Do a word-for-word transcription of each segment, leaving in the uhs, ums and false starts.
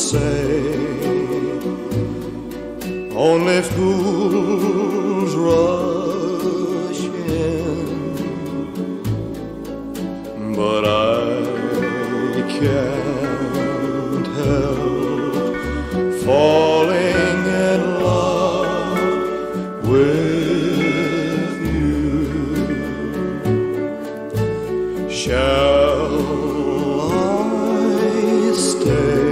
say only fools rush in, but I can't help falling in love with you. Shall I stay?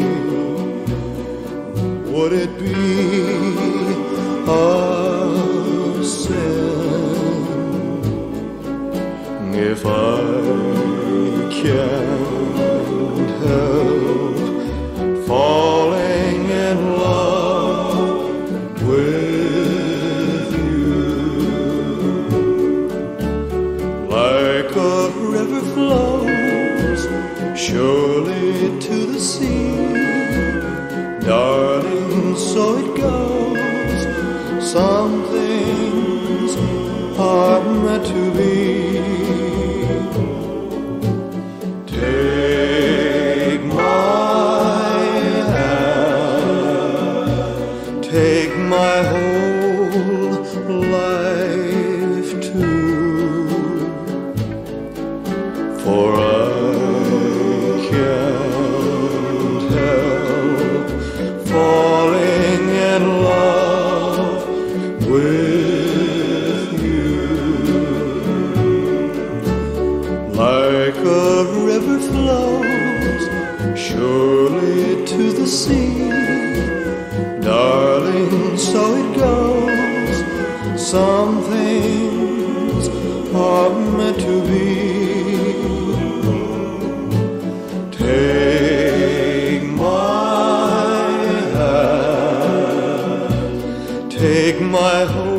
Would it be a sin if I can't help falling in love with you? Like a river flows surely to the sea, darling, so it goes. Some things are meant to be. Take my hand, take my whole life too, for I can't help falling in love with you. Like a river flows surely to the sea, darling, so it goes. Some things are meant to be. Take my hand, take my whole